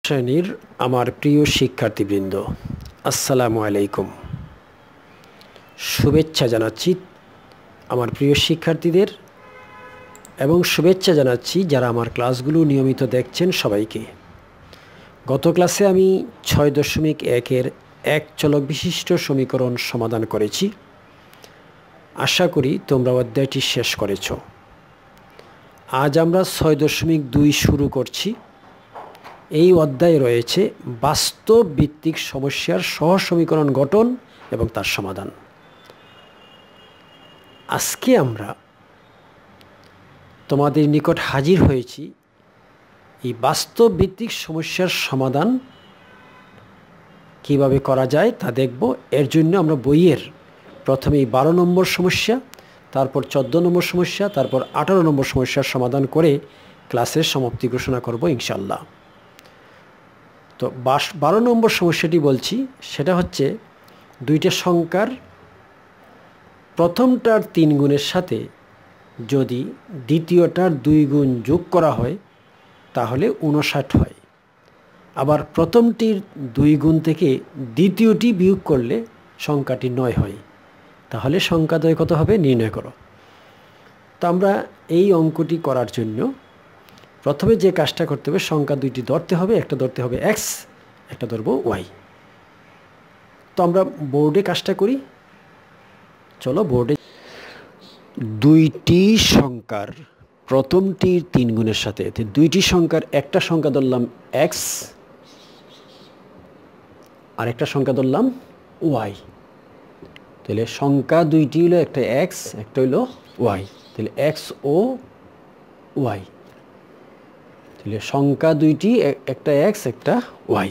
শ্রেণীর আমার প্রিয় শিক্ষার্থীবৃন্দ, আসসালামু আলাইকুম। শুভেচ্ছা জানাচ্ছি আমার প্রিয় শিক্ষার্থীদের এবং শুভেচ্ছা জানাচ্ছি যারা আমার ক্লাসগুলো নিয়মিত দেখছেন সবাইকে। গত ক্লাসে আমি 6.1-এর এক চলক বিশিষ্ট সমীকরণ সমাধান করেছি। আশা করি তোমরা অধ্যায়টি শেষ করেছ। আজ আমরা 6.2 শুরু করছি। এই অধ্যায়ে রয়েছে বাস্তব ভিত্তিক সমস্যার সহজ সমীকরণ গঠন এবং তার সমাধান। আজকে আমরা তোমাদের নিকট হাজির হয়েছি এই বাস্তব ভিত্তিক সমস্যার সমাধান কিভাবে করা যায় তা দেখব। এর জন্য আমরা বইয়ের প্রথমে 12 নম্বর সমস্যা, তারপর 14 নম্বর সমস্যা, তারপর 18 নম্বর সমস্যার সমাধান করে ক্লাসের সমাপ্তি ঘোষণা করব ইনশাআল্লাহ। তো 12 নম্বর সমস্যাটি বলছি, সেটা হচ্ছে দুইটা সংখ্যার প্রথমটার 3 গুণের সাথে যদি দ্বিতীয়টার 2 গুণ যোগ করা হয় তাহলে 59 হয়। আবার প্রথমটির 2 গুণ থেকে দ্বিতীয়টি বিয়োগ করলে সংখ্যাটি 9 হয়। তাহলে সংখ্যাদ্বয় কত হবে নির্ণয় করো। তো আমরা এই অঙ্কটি করার জন্য প্রথমে যে কাজটা করতে হবে, সংখ্যা দুইটি ধরতে হবে, একটা ধরতে হবে x, একটা ধরবো y। তো আমরা বোর্ডে কাজটা করি। চলো বোর্ডে। দুইটি সংখ্যার প্রথমটির 3 গুণের সাথে, দুইটি সংখ্যার একটা সংখ্যা ধরলাম x আর একটা সংখ্যা ধরলাম y। তাহলে সংখ্যা দুইটি হলো একটা x, একটা হলো y। তাহলে x ও y। তাহলে সংখ্যা দুইটি, একটা x একটা y।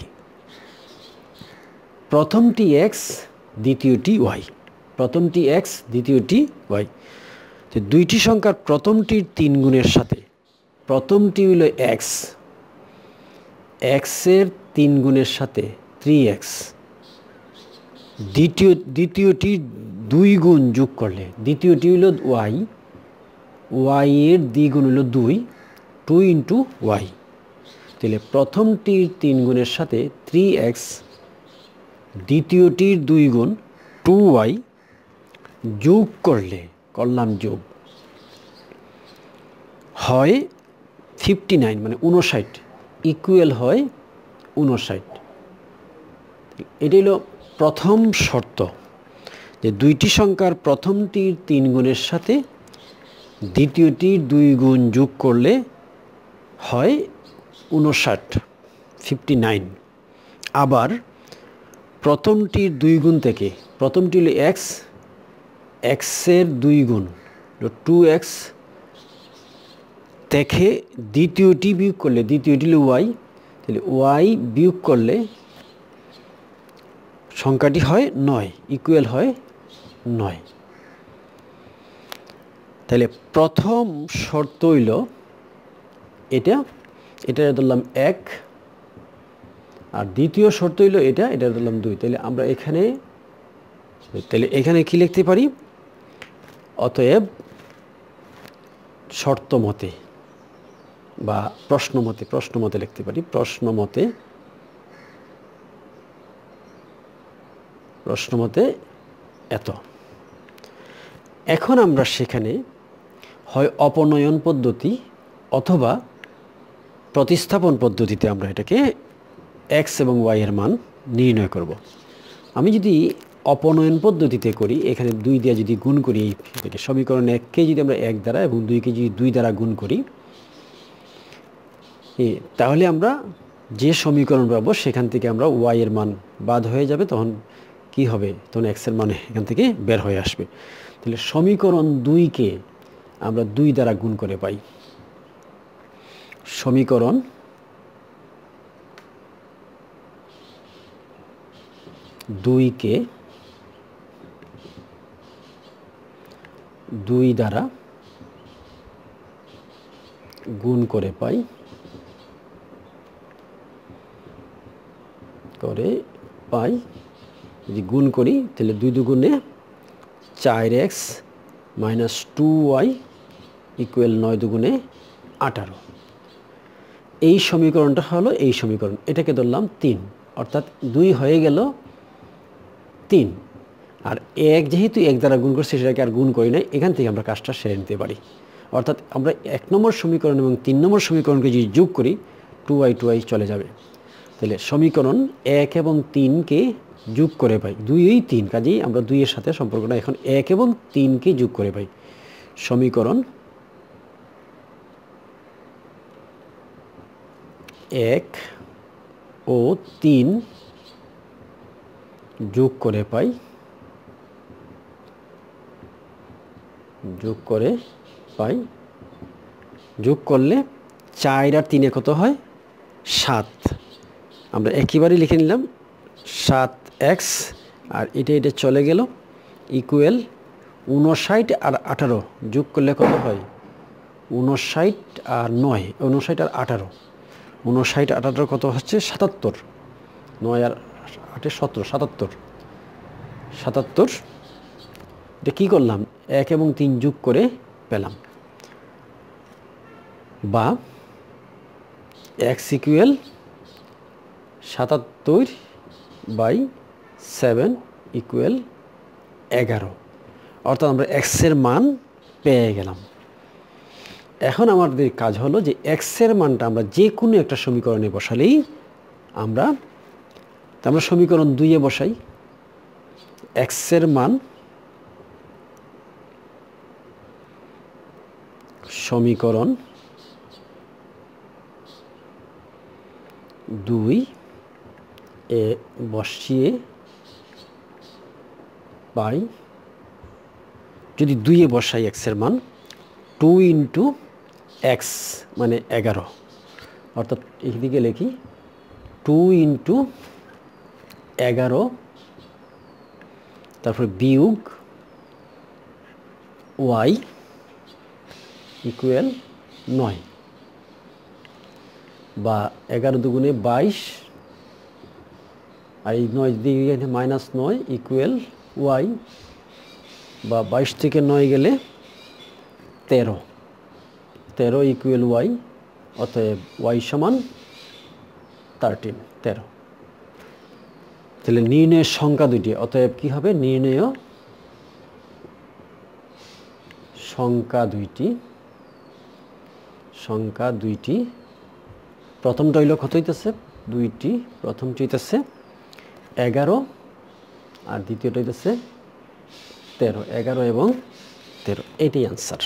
প্রথমটি x, দ্বিতীয়টি y। প্রথমটি x, দ্বিতীয়টি y। তো দুইটি সংখ্যার প্রথমটির 3 গুণের সাথে, প্রথমটি হলো x, x এর 3 গুণের সাথে 3x, দ্বিতীয়টি 2 গুণ যোগ করলে, দ্বিতীয়টি হলো y, y এর দ্বিগুণ হলো 2, 2 ইন্টু y। তাহলে প্রথমটির 3 গুণের সাথে 3x, দ্বিতীয়টির 2 গুণ 2y যোগ করলে, করলাম যোগ, হয় 59 মানে 59, ইকুয়াল হয় 59। এটি হলো প্রথম শর্ত, যে দুইটি সংখ্যার প্রথমটির 3 গুণের সাথে দ্বিতীয়টির 2 গুণ যোগ করলে হয় 59, 59। আবার প্রথমটির 2 গুণ থেকে, প্রথমটি হলো x, x এর 2 গুণ 2x থেকে দ্বিতীয়টি বিয়োগ করলে, দ্বিতীয়টি হলো y, তাহলে y বিয়োগ করলে সংখ্যাটি হয় 9, ইকুয়াল হয় 9। তাহলে প্রথম শর্ত হইল এটা, এটা ধরলাম 1, আর দ্বিতীয় শর্ত হইল এটা, এটা ধরলাম 2। তাহলে আমরা এখানে, তাহলে এখানে কি লিখতে পারি? অতএব শর্ত মতে বা প্রশ্ন মতে লিখতে পারি। প্রশ্ন মতে এত। এখন আমরা সেখানে হয় অপনয়ন পদ্ধতি অথবা প্রতিস্থাপন পদ্ধতিতে আমরা এটাকে x এবং y এর মান নির্ণয় করব। আমি যদি অপনয়ন পদ্ধতিতে করি, এখানে 2 দিয়ে যদি গুণ করি, এটাকে সমীকরণ 1কে যদি আমরা 1 দ্বারা এবং 2কে যদি 2 দ্বারা গুণ করি, তাহলে আমরা যে সমীকরণ পাবো সেখান থেকে আমরা y এর মান বাদ হয়ে যাবে। তখন কি হবে? তখন x এর মান এখান থেকে বের হয়ে আসবে। তাহলে সমীকরণ 2কে আমরা 2 দ্বারা গুণ করে পাই। সমীকরণ 2কে 2 দ্বারা গুণ করে পাই, যদি গুণ করি তাহলে 2 দুগুণে 4x মাইনাস 2y ইকুয়াল 9 দুগুণে 18। এই সমীকরণটা হলো এই সমীকরণ, এটাকে ধরলাম 3, অর্থাৎ 2 হয়ে গেল 3। আর 1 যেহেতু 1 দ্বারা গুণ করছি সেটাকে আর গুণ করি নাই, এখান থেকে আমরা কাজটা সেরে নিতে পারি। অর্থাৎ আমরা 1 নম্বর সমীকরণ এবং 3 নম্বর সমীকরণকে যদি যোগ করি 2i চলে যাবে। তাহলে সমীকরণ 1 এবং 3কে যোগ করে পাই 2 3, কাজেই আমরা 2 এর সাথে সম্পর্কটা এখন 1 এবং 3কে যোগ করে পাই। সমীকরণ 1 ও 3 যোগ করে পাই, যোগ করলে 4 আর 3 কত হয়? 7। আমরা একেবারে লিখে নিলাম 7x, আর এটা চলে গেল ইকুয়াল 59 আর 18 যোগ করলে কত হয়? 59 আর 9, 59 আর 18, 59 18 কত হচ্ছে? 77। 9 আর 8 17, 77। এটা কী করলাম? 1 এবং 3 যোগ করে পেলাম, বা x ইকুয়াল 77/7 ইকুয়াল 11। অর্থাৎ আমরা x এর মান পেয়ে গেলাম। এখন আমাদের কাজ হলো যে x এর মানটা আমরা যে কোনো একটা সমীকরণে বসালেই আমরা সমীকরণ 2-এ বসাই। x এর মান সমীকরণ 2-এ বসিয়ে পাই, যদি 2-এ বসাই x এর মান 2 × x মানে 11, অর্থাৎ এইদিকে লিখি 2 × 11, তারপরে বিয়োগ y ইকুয়াল 9, বা 11 দুগুণে 22, আর এই 9 দিকে -9 ইকুয়াল y, বা 22 থেকে 9 গেলে 13 ইকুয়াল y। অতএব y সমান 13। তাহলে নির্ণয়ের সংখ্যা দুইটি, অতএব কি হবে? নির্ণয় সংখ্যা দুইটি। প্রথমটা হইল কত হইতেছে? 2টি। প্রথমটি হইতেছে 11 আর দ্বিতীয়টা হইতেছে 13। 11 এবং 13, এটাই আনসার।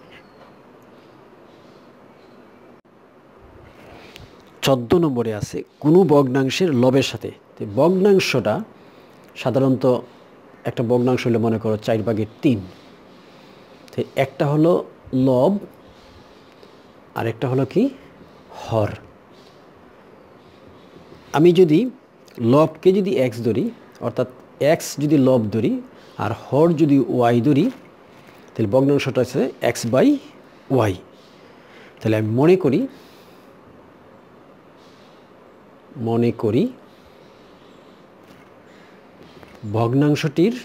14 নম্বরে আছে কোনো ভগ্নাংশের লবের সাথে। ভগ্নাংশটা সাধারণত একটা ভগ্নাংশ হলে মনে করো 4/3। একটা হলো লব আর একটা হলো কি? হর। আমি যদি লবকে যদি x ধরি, অর্থাৎ x যদি লব ধরি আর হর যদি y ধরি, তাহলে ভগ্নাংশটা আছে x/y। তাহলে আমি মনে করি ভগ্নাংশটির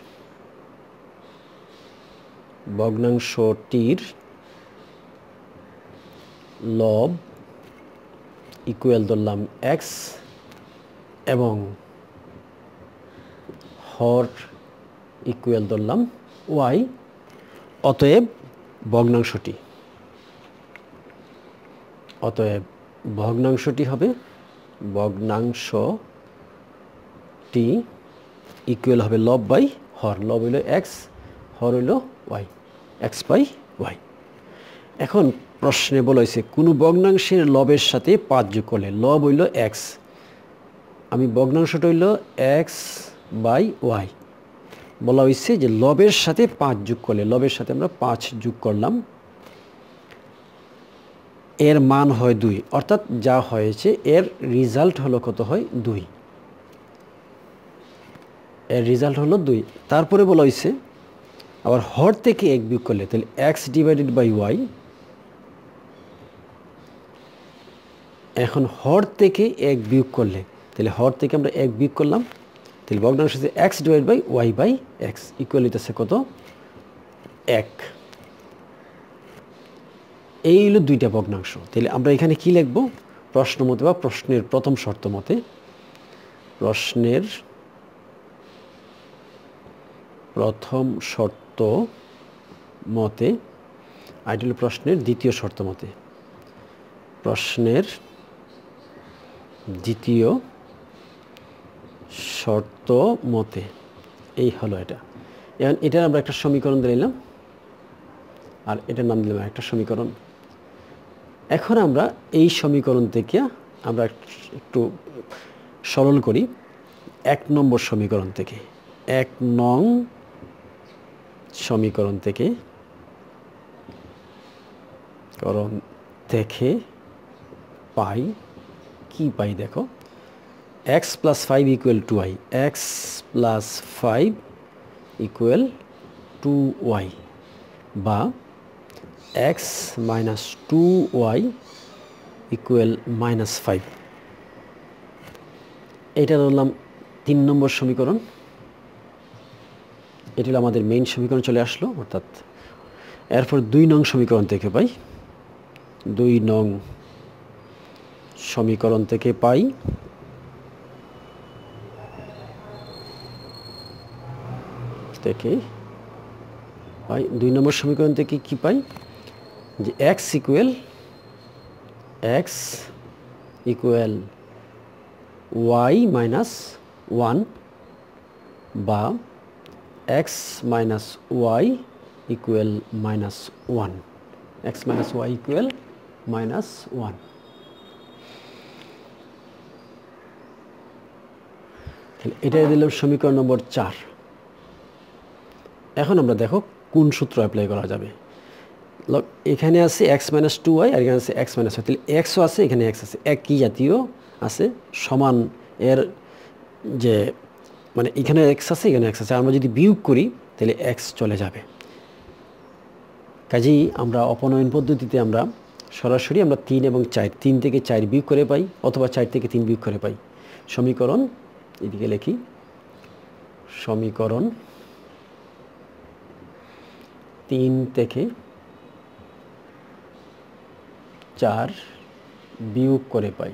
লব ইকুয়াল ধরলাম x এবং হর ইকুয়াল ধরলাম y। অতএব ভগ্নাংশটি হবে ইকুয়াল হবে লব বাই হর। লব হইল x, হর হইল y, x/y। এখন প্রশ্নে বলা হয়েছে কোনো ভগ্নাংশের লবের সাথে 5 যোগ করলে, লব হইল x, আমি ভগ্নাংশটা হইল x/y। বলা হয়েছে যে লবের সাথে 5 যোগ করলে, লবের সাথে আমরা 5 যোগ করলাম, এর মান হয় 2, অর্থাৎ যা হয়েছে এর রেজাল্ট হলো কত হয়? 2। এর রেজাল্ট হলো 2। তারপরে বলা হয়েছে আবার হর থেকে 1 বিয়োগ করলে, তাহলে x/y। এখন হর থেকে 1 বিয়োগ করলে, তাহলে হর থেকে আমরা 1 বিয়োগ করলাম, তাহলে ভগ্নাংশ হচ্ছে x/y/x ইকুয়াল হইতেছে কত? 1। এই হলো 2টা ভগ্নাংশ। তাহলে আমরা এখানে কি লিখব? প্রশ্ন মতে বা প্রশ্নের প্রথম শর্ত মতে, প্রশ্নের প্রথম শর্ত মতে, আর এটা হলো প্রশ্নের দ্বিতীয় শর্ত মতে, প্রশ্নের দ্বিতীয় শর্ত মতে এই হলো এটা। এখন এটার আমরা একটা সমীকরণ দিলাম আর এটার নাম দিলাম একটা সমীকরণ। এখন আমরা এই সমীকরণ থেকে আমরা একটু সরল করি। 1 নম্বর সমীকরণ থেকে, 1 নং সমীকরণ থেকে পাই, কি পাই দেখো, x + 5 = 2y, x + 5 = 2y, বা x - 2y = -5। এটা ধরলাম 3 নম্বর সমীকরণ। এটি হলো আমাদের মেইন সমীকরণ চলে আসলো। অর্থাৎ এরপর 2 নং সমীকরণ থেকে পাই, 2 নং সমীকরণ থেকে পাই 2 নম্বর সমীকরণ থেকে কি পাই, যে x = y - 1, বা x - y = -1, x - y = -1। এটা দিলাম সমীকরণ নম্বর 4। এখন আমরা দেখো কোন সূত্র অ্যাপ্লাই করা যাবে। এখানে আছে x - 2y আর এখানে আছে x - y, তাহলে xও আছে, এখানে x আছে, একই জাতীয় আছে, সমান। এর যে মানে এখানে x আছে, এখানে x আছে, আমরা যদি বিয়োগ করি তাহলে x চলে যাবে। কাজেই আমরা অপনয়ন পদ্ধতিতে আমরা সরাসরি আমরা 3 এবং 4, 3 থেকে 4 বিয়োগ করে পাই, অথবা 4 থেকে 3 বিয়োগ করে পাই। সমীকরণ এদিকে লিখি, সমীকরণ 3 থেকে 4 বিয়োগ করে পাই,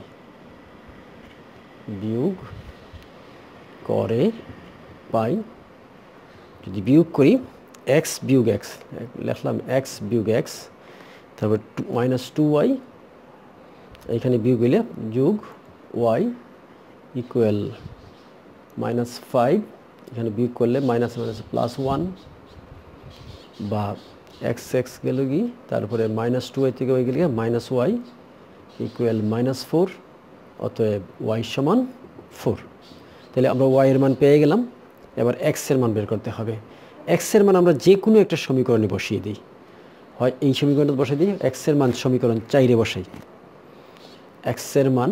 বিয়োগ করে পাই। যদি বিয়োগ করি x বিয়োগ x, লিখলাম x বিয়োগ x, তারপর -2y, এখানে বিয়োগ হইলে যোগ y = -5, এখানে বিয়োগ করলে -1, বা x গেল কি, তারপরে -2y থেকে হয়ে গেলে -y = -4, অতএব y = 4। তাহলে আমরা y এর মান পেয়ে গেলাম। এবার x এর মান বের করতে হবে। x এর মান আমরা যে কোনো একটা সমীকরণে বসিয়ে দিই, হয় এই সমীকরণে বসিয়ে দিই, x এর মান সমীকরণ 4-এ বসাই। x এর মান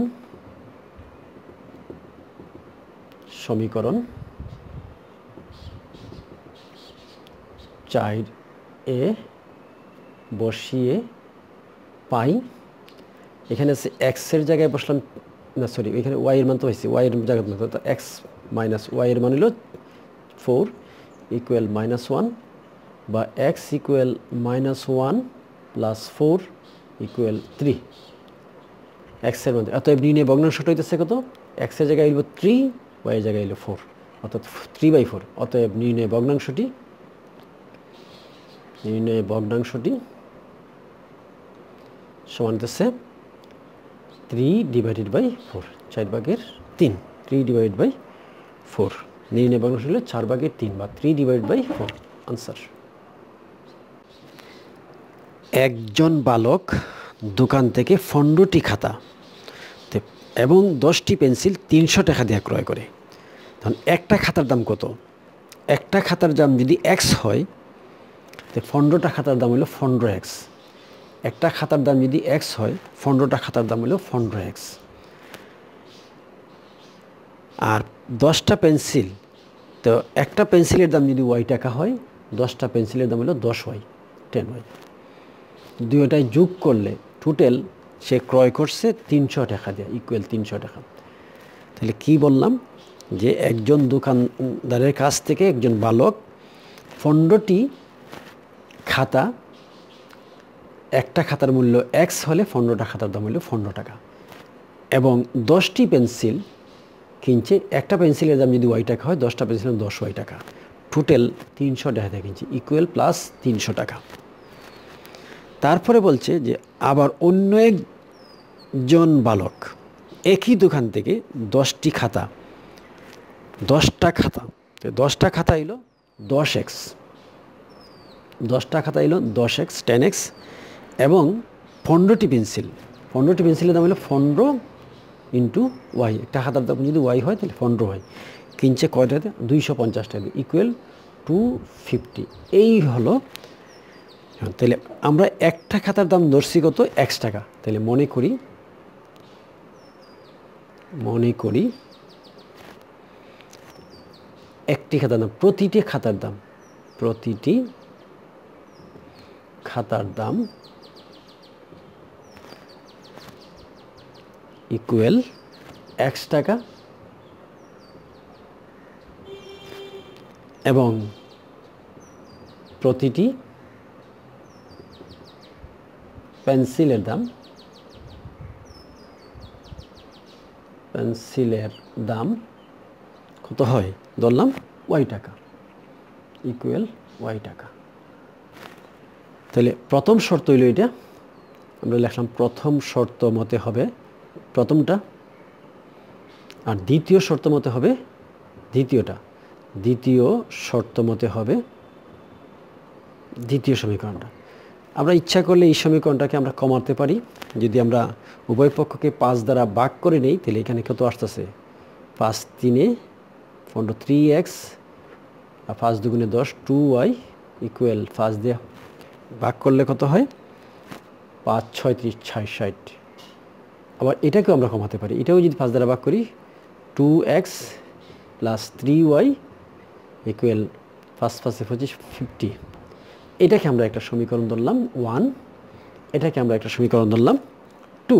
সমীকরণ 4-এ বসিয়ে পাই। এখানে আছে x এর জায়গায় বসলাম, না সরি, এখানে y এর মান তো হয়েছে, y এর জায়গায় x - y এর মান হলো 4 = -1, বা x = -1 + 4 = 3। x এর মান, অতএব নির্ণয় ভগ্নাংশটা হইতেছে কত, x এর জায়গায় হইল 3, y এর জায়গায় হইল 4, অর্থাৎ 3/4। অতএব নির্ণয় ভগ্নাংশটি সমান হচ্ছে 3/4, 4/3, 3/4। নির্ণয় ভগ্নাংশ হলো 4/3 বা 3/4 আনসার। একজন বালক দোকান থেকে 15টি খাতা এবং 10টি পেন্সিল 300 টাকা দিয়ে ক্রয় করে। তখন একটা খাতার দাম কত? একটা খাতার দাম যদি x হয়, তো 15টা খাতার দাম হলো 15x। একটা খাতার দাম যদি x হয়, 15টা খাতার দাম হলো 15x। আর 10টা পেন্সিল, তো একটা পেন্সিলের দাম যদি y টাকা হয়, 10টা পেন্সিলের দাম হলো 10y, 10y। দুইটাই যোগ করলে টোটাল সে ক্রয় করছে 300 টাকা দিয়ে, ইকুয়াল 300 টাকা। তাহলে কি বললাম, যে একজন দোকানদারের কাছ থেকে একজন বালক 15টি খাতা, একটা খাতার মূল্য x হলে 15টা খাতার দাম হলো 15 টাকা। এবং 10টি পেন্সিল কিনছে। একটা পেন্সিলের দাম যদি ওয়াই টাকা হয়, 10টা পেন্সিলের 10 ওয়াই টাকা, টোটাল 300 টাকা কিনছে, ইকুয়াল প্লাস 300 টাকা। তারপরে বলছে যে আবার অন্য একজন বালক একই দোকান থেকে 10টি খাতা, 10টা খাতা, 10টা খাতা এলো 10x, 10টা খাতা এলো 10x 10x, এবং 15টি পেন্সিল, 15টি পেন্সিলের দাম হলো 15 ইন্টু ওয়াই। একটা খাতার দাম যদি ওয়াই হয় তাহলে 15 হয়। কিনছে কয়টাতে? 250 টাকা, ইকুয়াল 250। এই হলো। তাহলে আমরা একটা খাতার দাম ধরছি কত? x টাকা। তাহলে মনে করি একটি খাতার দাম, প্রতিটি খাতার দাম ইকুয়াল x টাকা, এবং প্রতিটি পেন্সিলের দাম কত হয়? ধরলাম ওয়াই টাকা, ইকুয়াল ওয়াই টাকা। তাহলে প্রথম শর্ত হইল এটা, আমরা লিখলাম প্রথম শর্ত মতে হবে প্রথমটা, আর দ্বিতীয় শর্ত মতে হবে দ্বিতীয়টা, দ্বিতীয় শর্ত মতে হবে দ্বিতীয় সমীকরণটা। আমরা ইচ্ছা করলে এই সমীকরণটাকে আমরা কমাতে পারি। যদি আমরা উভয় পক্ষকে 5 দ্বারা ভাগ করে নেই, তাহলে এখানে কত আসতেছে? 5 3 15, 3x, আর 5 2 10, 2y, ইকুয়াল 5 দিয়ে ভাগ করলে কত হয়? 5 6 30 60। আবার এটাকেও আমরা কমাতে পারি, এটাও যদি 5 দ্বারা ভাগ করি, 2x প্লাস 3y, ইকুয়াল 5 5 25 50। এটাকে আমরা একটা সমীকরণ ধরলাম 1, এটাকে আমরা একটা সমীকরণ ধরলাম 2।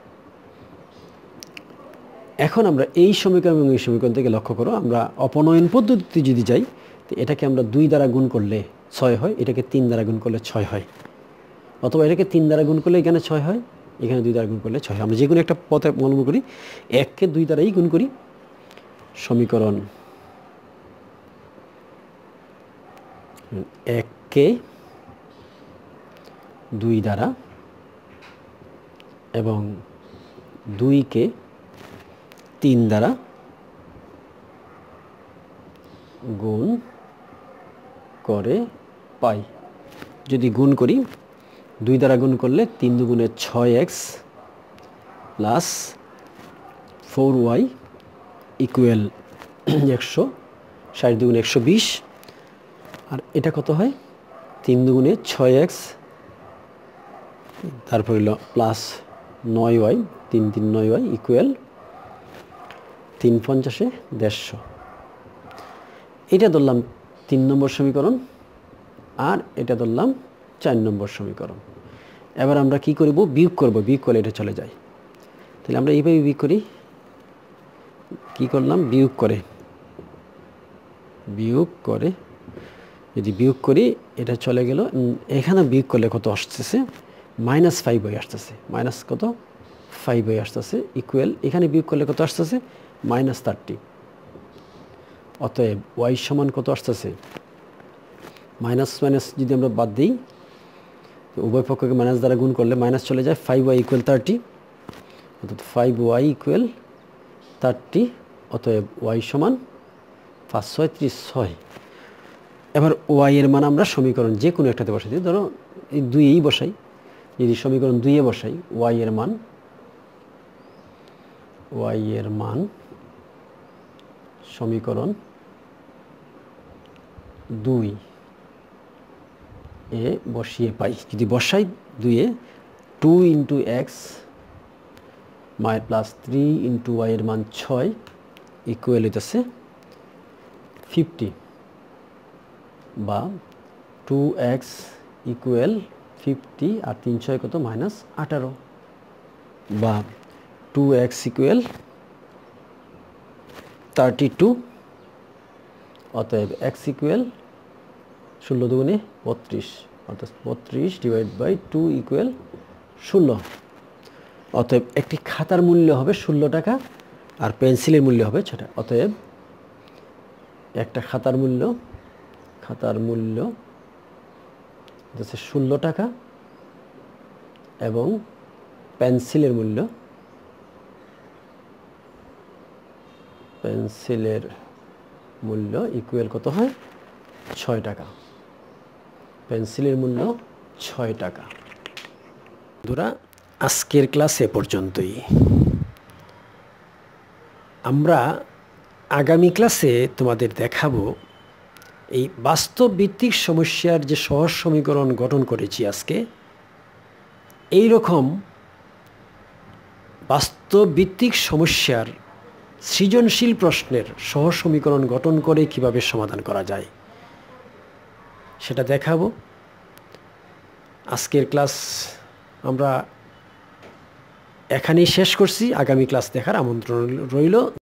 এখন আমরা এই সমীকরণ এবং এই সমীকরণ থেকে লক্ষ্য করো, আমরা অপনয়ন পদ্ধতিতে যদি যাই, তো এটাকে আমরা 2 দ্বারা গুণ করলে 6 হয়, এটাকে 3 দ্বারা গুণ করলে 6 হয়, অথবা এটাকে 3 দ্বারা গুণ করলে এখানে 6 হয়, এখানে 2 দ্বারা গুণ করলে 6 হয়। আমরা যে কোনো একটা পথে অবলম্বন করি, 1কে 2 দ্বারাই গুণ করি, সমীকরণ 1কে 2 দ্বারা এবং 2কে 3 দ্বারা গুণ করে পাই। যদি গুণ করি, 2 দ্বারা গুণ করলে 3 দুগুণে 6x প্লাস 4y, ইকুয়াল 100, 60 দুগুণে 120, আর এটা কত হয়? 3 দুগুণে 6x, তারপর হলো প্লাস 9y, 3 3 9y, ইকুয়াল 3 50 150। এটা ধরলাম 3 নম্বর সমীকরণ, আর এটা ধরলাম 4 নম্বর সমীকরণ। এবার আমরা কি করব? বিয়োগ করব। বিয়োগ করলে এটা চলে যায়। তাহলে আমরা এইভাবে বিয়োগ করি। কি করলাম? বিয়োগ করে যদি বিয়োগ করি, এটা চলে গেল। এখানে বিয়োগ করলে কত আসতেছে? -5y আসতেছে। মাইনাস কত? 5y আসতেছে, ইকুয়াল এখানে বিয়োগ করলে কত আসতেছে? -30। অতএব y সমান কত আসতেছে? মাইনাস মাইনাস যদি আমরা বাদ দিই, উভয় পক্ষকে মাইনাস দ্বারা গুণ করলে মাইনাস চলে যায়, 5y ইকুয়াল 30, অর্থাৎ 5y ইকুয়াল 30। অতএব y সমান 5 6 36। এবার y এর মান আমরা সমীকরণ যে কোনো একটাতে বসাই দিই। ধরো এই 2-এই বসাই, যদি সমীকরণ 2-এ বসাই, y এর মান সমীকরণ 2 এ বসিয়ে পাই। যদি বসাই 2-এ, 2 into x plus 3 into y এর মান 6, ইকুয়াল হইতেছে 50, বা 2x ইকুয়াল 50, আর 3 6 কত? -18, বা 2x ইকুয়াল 32। অতএব x ইকুয়াল 16 দুগুণে 32, অর্থাৎ 32 ডিভাইড বাই 2 ইকুয়াল 16। অতএব একটি খাতার মূল্য হবে 16 টাকা আর পেন্সিলের মূল্য হবে 6 টাকা। অতএব একটা খাতার মূল্য হচ্ছে 16 টাকা এবং পেন্সিলের মূল্য ইকুয়াল কত হয়? 6 টাকা। পেন্সিলের মূল্য 6 টাকা। বন্ধুরা, আজকের ক্লাস এ পর্যন্তই। আমরা আগামী ক্লাসে তোমাদের দেখাবো এই বাস্তব ভিত্তিক সমস্যার যে সহজ সমীকরণ গঠন করেছি আজকে, এই রকম বাস্তব ভিত্তিক সমস্যার সৃজনশীল প্রশ্নের সহজ সমীকরণ গঠন করে কিভাবে সমাধান করা যায় সেটা দেখাবো। আজকের ক্লাস আমরা এখানেই শেষ করছি। আগামী ক্লাস দেখার আমন্ত্রণ রইল।